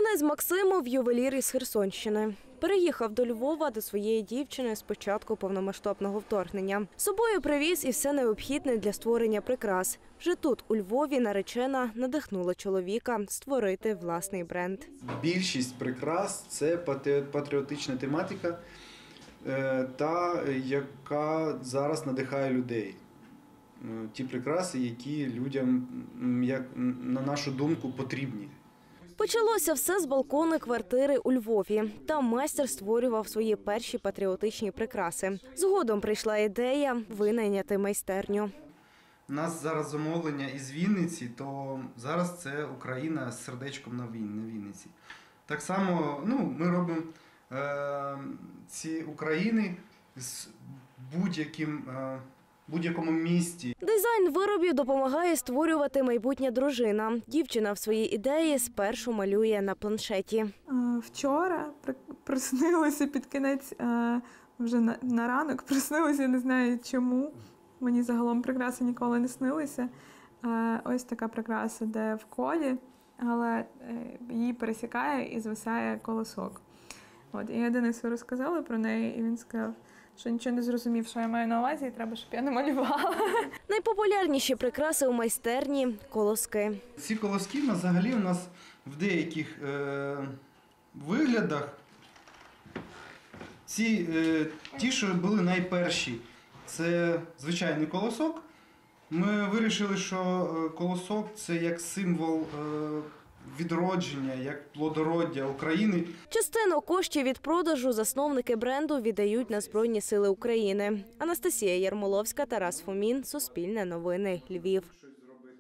Денис Максимов – ювелір із Херсонщини. Переїхав до Львова до своєї дівчини з початку повномасштабного вторгнення. З собою привіз і все необхідне для створення прикрас. Вже тут, у Львові, наречена надихнула чоловіка створити власний бренд. Більшість прикрас – це патріотична тематика, та яка зараз надихає людей. Ті прикраси, які людям, на нашу думку, потрібні. Почалося все з балкону квартири у Львові. Там майстер створював свої перші патріотичні прикраси. Згодом прийшла ідея винайняти майстерню. У нас зараз замовлення із Вінниці, то зараз це Україна з сердечком на Вінниці. Так само ми робимо ці України з будь-якому місті. Дизайн виробів допомагає створювати майбутня дружина. Дівчина в свої ідеї спершу малює на планшеті. Вчора приснилося під кінець, вже на ранок приснилося, не знаю чому. Мені загалом прикраси ніколи не снилися. Ось така прикраса, де в колі, але її пересікає і звисає колосок. І я Денису розказала про неї, і він сказав, що нічого не зрозумів, що я маю на увазі, і треба, щоб я намалювала. Найпопулярніші прикраси у майстерні – колоски. Ці колоски взагалі у нас в деяких виглядах, ті, що були найперші, це звичайний колосок. Ми вирішили, що колосок – це як символ відродження, як плодороддя України. Частину коштів від продажу засновники бренду віддають на Збройні сили України. Анастасія Ярмоловська, Тарас Фомін, Суспільне новини, Львів.